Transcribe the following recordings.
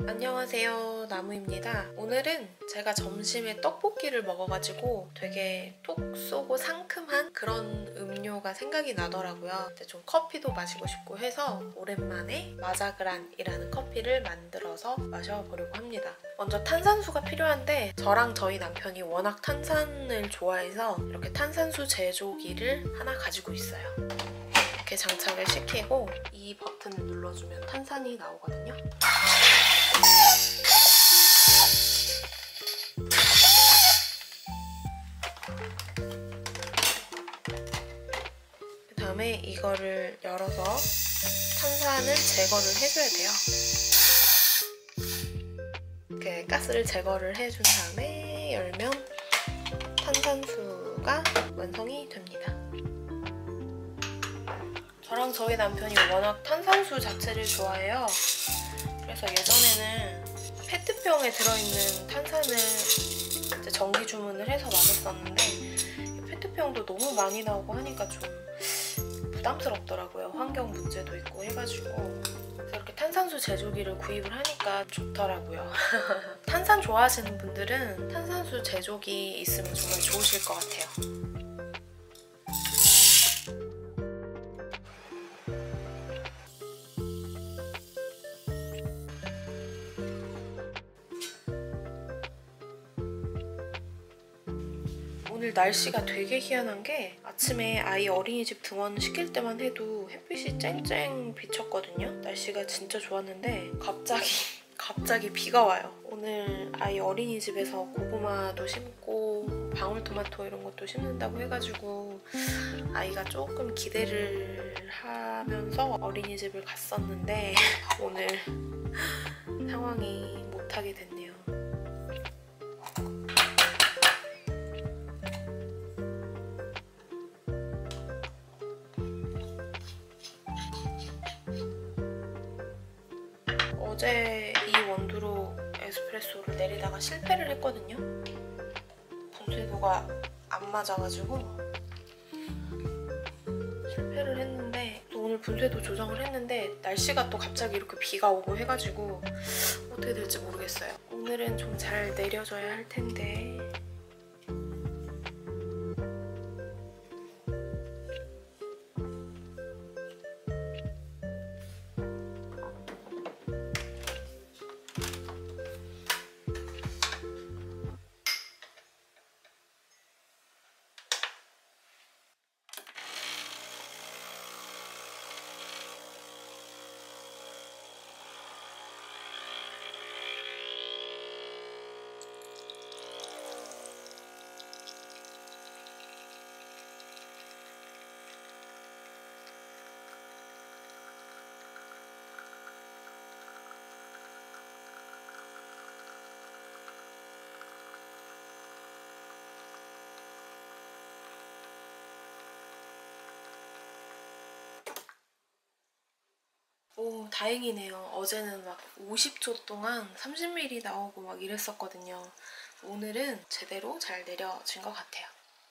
안녕하세요, 나무입니다. 오늘은 제가 점심에 떡볶이를 먹어가지고 되게 톡 쏘고 상큼한 그런 음료가 생각이 나더라고요. 이제 좀 커피도 마시고 싶고 해서 오랜만에 마자그란이라는 커피를 만들어서 마셔보려고 합니다. 먼저 탄산수가 필요한데 저랑 저희 남편이 워낙 탄산을 좋아해서 이렇게 탄산수 제조기를 하나 가지고 있어요. 이렇게 장착을 시키고 이 버튼을 눌러주면 탄산이 나오거든요. 그 다음에 이거를 열어서 탄산을 제거를 해줘야 돼요. 이렇게 가스를 제거를 해준 다음에 열면 탄산수가 완성이 됩니다. 저랑 저희 남편이 워낙 탄산수 자체를 좋아해요. 그래서 예전에는 페트병에 들어있는 탄산을 이제 정기 주문을 해서 마셨었는데 페트병도 너무 많이 나오고 하니까 좀 부담스럽더라고요. 환경 문제도 있고 해가지고. 그래서 이렇게 탄산수 제조기를 구입을 하니까 좋더라고요. 탄산 좋아하시는 분들은 탄산수 제조기 있으면 정말 좋으실 것 같아요. 오늘 날씨가 되게 희한한 게 아침에 아이 어린이집 등원 시킬 때만 해도 햇빛이 쨍쨍 비쳤거든요. 날씨가 진짜 좋았는데 갑자기 비가 와요. 오늘 아이 어린이집에서 고구마도 심고 방울토마토 이런 것도 심는다고 해가지고 아이가 조금 기대를 하면서 어린이집을 갔었는데 오늘 상황이 못하게 됐네요. 어제 이 원두로 에스프레소를 내리다가 실패를 했거든요. 분쇄도가 안 맞아가지고 실패를 했는데 또 오늘 분쇄도 조정을 했는데 날씨가 또 갑자기 이렇게 비가 오고 해가지고 어떻게 될지 모르겠어요. 오늘은 좀 잘 내려줘야 할 텐데. 오, 다행이네요. 어제는 막 50초 동안 30ml 나오고 막 이랬었거든요. 오늘은 제대로 잘 내려진 것 같아요.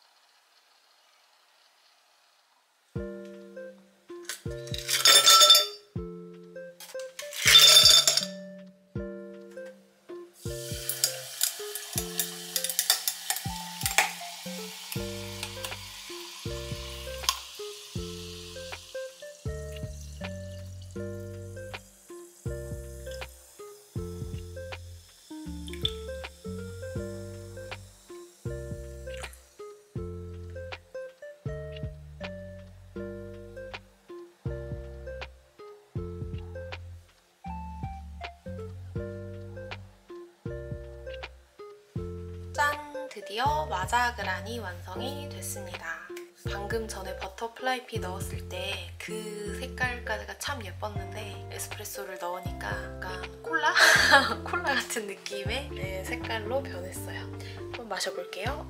짠! 드디어 마자그란이 완성이 됐습니다. 방금 전에 버터플라이 피 넣었을 때 그 색깔까지가 참 예뻤는데 에스프레소를 넣으니까 약간 콜라? 콜라 같은 느낌의 색깔로 변했어요. 한번 마셔볼게요.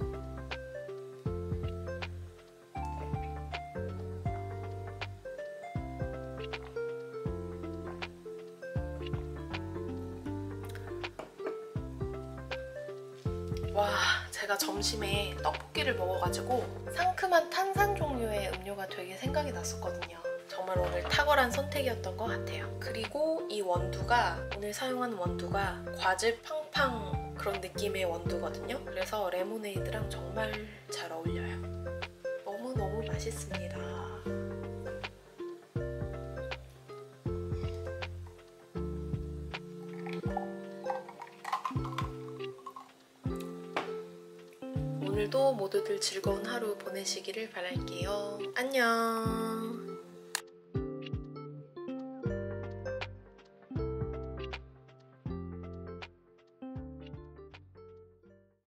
와, 제가 점심에 떡볶이를 먹어가지고 상큼한 탄산 종류의 음료가 되게 생각이 났었거든요. 정말 오늘 탁월한 선택이었던 것 같아요. 그리고 이 원두가, 오늘 사용한 원두가 과즙 팡팡 그런 느낌의 원두거든요. 그래서 레모네이드랑 정말 잘 어울려요. 너무너무 맛있습니다. 오늘도 모두들 즐거운 하루 보내시기를 바랄게요. 안녕.